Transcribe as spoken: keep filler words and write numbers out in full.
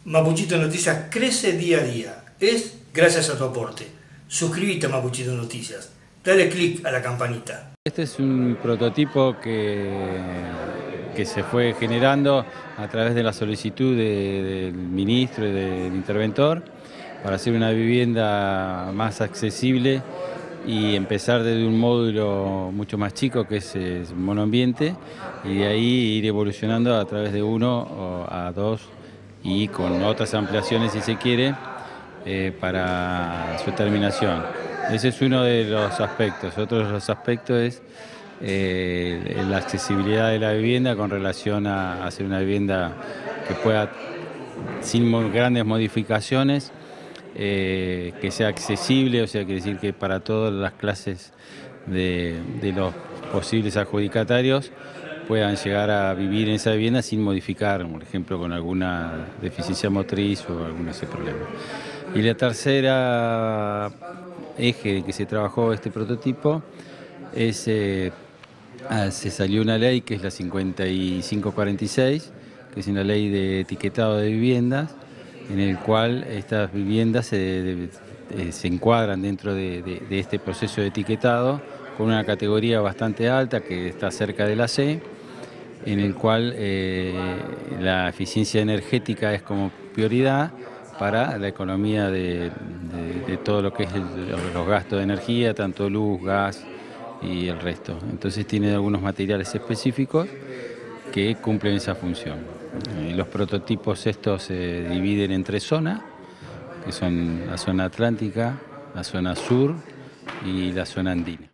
Mapuchito Noticias crece día a día. Es gracias a tu aporte. Suscríbete a Mapuchito Noticias. Dale click a la campanita. Este es un prototipo que, que se fue generando a través de la solicitud de, del ministro y del interventor para hacer una vivienda más accesible y empezar desde un módulo mucho más chico que es, es monoambiente, y de ahí ir evolucionando a través de uno a dos y con otras ampliaciones si se quiere eh, para su terminación. Ese es uno de los aspectos. Otro de los aspectos es eh, la accesibilidad de la vivienda con relación a hacer una vivienda que pueda, sin grandes modificaciones, eh, que sea accesible, o sea, quiere decir que para todas las clases de, de los posibles adjudicatarios puedan llegar a vivir en esa vivienda sin modificar, por ejemplo, con alguna deficiencia motriz o algún ese problema. Y la tercera eje en que se trabajó este prototipo es, eh, se salió una ley que es la cincuenta y cinco cuarenta y seis, que es una ley de etiquetado de viviendas, en el cual estas viviendas se, de, de, se encuadran dentro de, de, de este proceso de etiquetado con una categoría bastante alta que está cerca de la C, en el cual eh, la eficiencia energética es como prioridad para la economía de, de, de todo lo que es el, los gastos de energía, tanto luz, gas y el resto. Entonces tiene algunos materiales específicos que cumplen esa función. Eh, los prototipos estos se dividen en tres zonas, que son la zona atlántica, la zona sur y la zona andina.